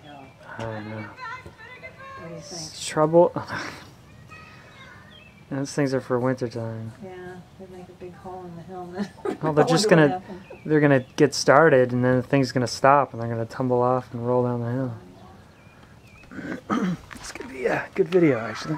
I don't know. What do you think? It's trouble. Those things are for winter time. Yeah, they make a big hole in the hill now. Well, they're gonna get started, and then the thing's gonna stop, and they're gonna tumble off and roll down the hill. This could be a good video, actually.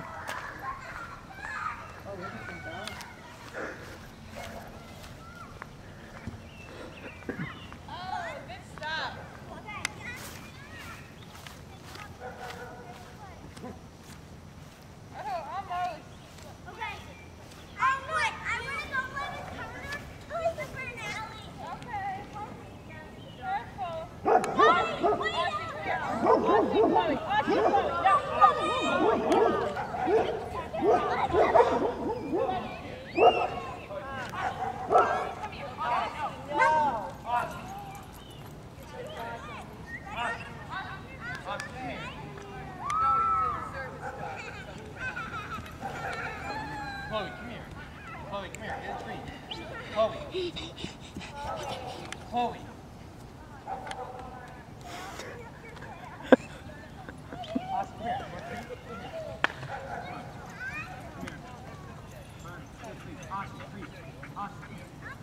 Chloe, come here. Chloe, come here. Get a treat. Chloe. Chloe. Austin, come here. Want a treat? Come here. Austin, treat. Austin, come here.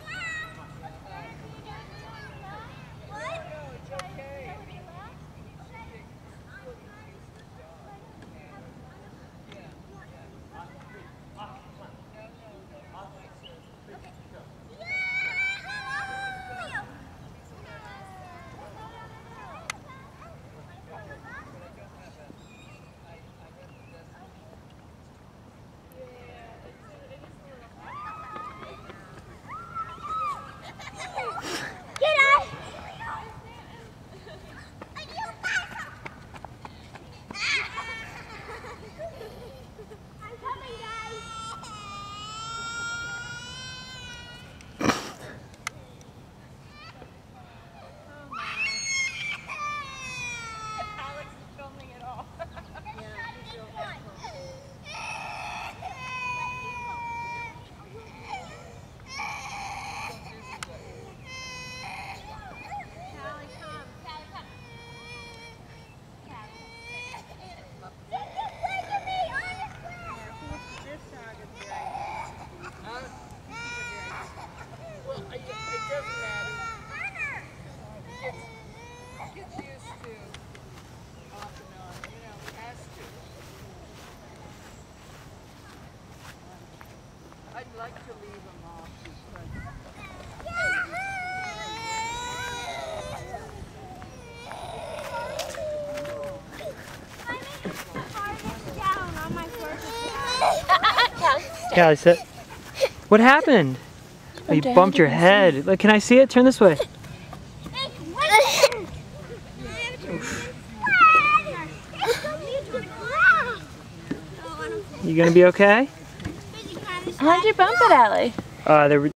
I'd like to leave them off because Callie, sit. What happened? Oh, you bumped your head. Look, can I see it? Turn this way. You gonna be okay? How'd you bump it, Allie? There were